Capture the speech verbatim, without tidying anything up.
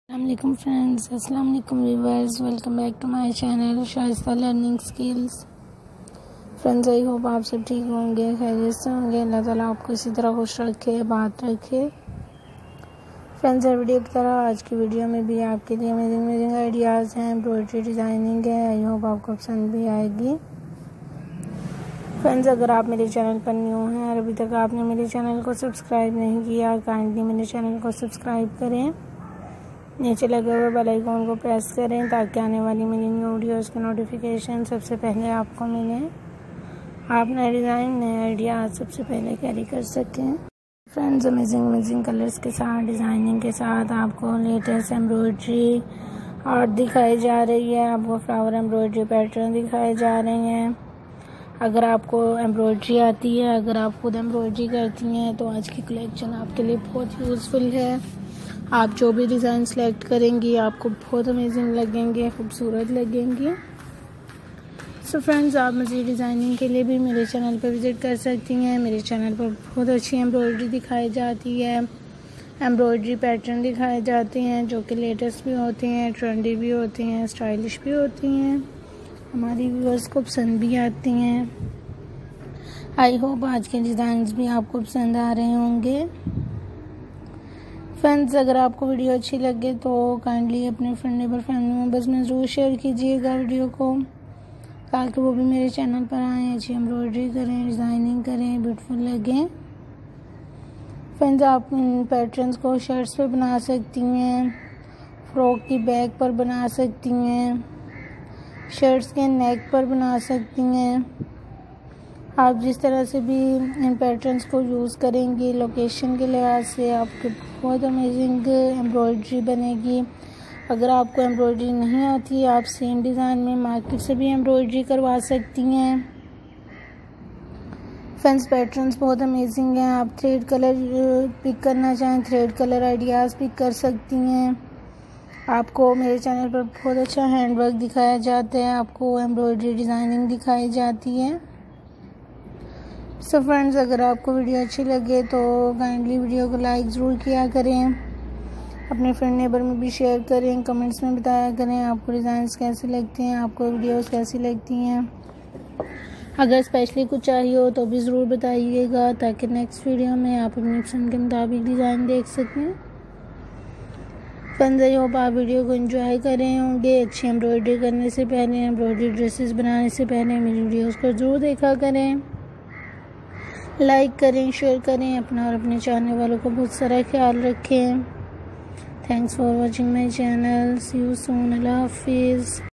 अस्सलामुअलैकुम फ्रेंड्स, अस्सलामुअलैकुम viewers, welcome back to my channel Shaista learning skills. Friends, I hope आप सब ठीक होंगे, खैरियत से होंगे। अल्लाह ताला आपको इसी तरह खुश रखे, बात रखे। फ्रेंड्स, हर वीडियो की तरह आज की वीडियो में भी आपके लिए अमेजिंग अमेजिंग आइडियाज़ हैं, एम्ब्रॉयडरी डिज़ाइनिंग है। आई होप आपको पसंद भी आएगी। फ्रेंड्स, अगर आप मेरे चैनल पर न्यू हैं और अभी तक आपने मेरे चैनल को सब्सक्राइब नहीं किया, काइंडली मेरे चैनल को सब्सक्राइब करें, नीचे लगे हुए बेल आइकन को प्रेस करें ताकि आने वाली मेरी न्यू वीडियोज़ की नोटिफिकेशन सबसे पहले आपको मिले, आप नए डिज़ाइन नए आइडिया सबसे पहले कैरी कर सकें। फ्रेंड्स, अमेजिंग अमेजिंग कलर्स के साथ, डिज़ाइनिंग के साथ आपको लेटेस्ट एम्ब्रॉयडरी आर्ट दिखाई जा रही है, आपको फ्लावर एम्ब्रॉयडरी पैटर्न दिखाए जा रहे हैं। अगर आपको एम्ब्रॉयडरी आती है, अगर आप खुद एम्ब्रॉयडरी करती हैं तो आज की कलेक्शन आपके लिए बहुत यूज़फुल है। आप जो भी डिज़ाइन सेलेक्ट करेंगी आपको बहुत अमेजिंग लगेंगे, खूबसूरत लगेंगे। सो फ्रेंड्स, आप मज़ीद डिज़ाइनिंग के लिए भी मेरे चैनल पर विज़िट कर सकती हैं। मेरे चैनल पर बहुत अच्छी एम्ब्रॉयडरी दिखाई जाती है, एम्ब्रॉयडरी पैटर्न दिखाए जाते हैं जो कि लेटेस्ट भी होती हैं, ट्रेंडी भी होती हैं, स्टाइलिश भी होती हैं, हमारी व्यूअर्स को पसंद भी आती हैं। आई होप आज के डिज़ाइंस भी आपको पसंद आ रहे होंगे। फ्रेंड्स, अगर आपको वीडियो अच्छी लगे तो काइंडली अपने फ्रेंड नेबर फैमिली मेम्बर्स में ज़रूर शेयर कीजिएगा वीडियो को, ताकि वो भी मेरे चैनल पर आएँ, अच्छी एम्ब्रॉयडरी करें, डिज़ाइनिंग करें, ब्यूटीफुल लगें। फ्रेंड्स, आप इन पैटर्न्स को शर्ट्स पे बना सकती हैं, फ्रॉक की बैक पर बना सकती हैं, शर्ट्स के नेक पर बना सकती हैं। आप जिस तरह से भी इन पैटर्न्स को यूज़ करेंगी, लोकेशन के लिहाज से आपके बहुत अमेजिंग एम्ब्रॉयडरी बनेगी। अगर आपको एम्ब्रॉयडरी नहीं आती, आप सेम डिज़ाइन में मार्केट से भी एम्ब्रॉयडरी करवा सकती हैं। फ्रेंड्स, पैटर्न्स बहुत अमेजिंग हैं। आप थ्रेड कलर पिक करना चाहें, थ्रेड कलर आइडियाज़ पिक कर सकती हैं। आपको मेरे चैनल पर बहुत अच्छा हैंडवर्क दिखाया जाता है, आपको एम्ब्रॉयडरी डिज़ाइनिंग दिखाई जाती है। सो फ्रेंड्स, अगर आपको वीडियो अच्छी लगे तो काइंडली वीडियो को लाइक ज़रूर किया करें, अपने फ्रेंड नेबर में भी शेयर करें, कमेंट्स में बताया करें आपको डिज़ाइंस कैसे लगते हैं, आपको वीडियोस कैसी लगती हैं। अगर स्पेशली कुछ चाहिए हो तो भी ज़रूर बताइएगा, ताकि नेक्स्ट वीडियो में आप अपनी पसंद के मुताबिक डिज़ाइन देख सकें। फ्रेंड्स, आई होप आप वीडियो को एंजॉय कर रहे होंगे। अच्छी एम्ब्रॉयडरी करने से पहले, एम्ब्रॉयडरी ड्रेसेस बनाने से पहले मेरी वीडियोज़ को ज़रूर देखा करें, लाइक करें, शेयर करें, अपना और अपने चाहने वालों को बहुत सारा ख्याल रखें। Thanks for watching my channel. See you soon. अल्लाह हाफिज़।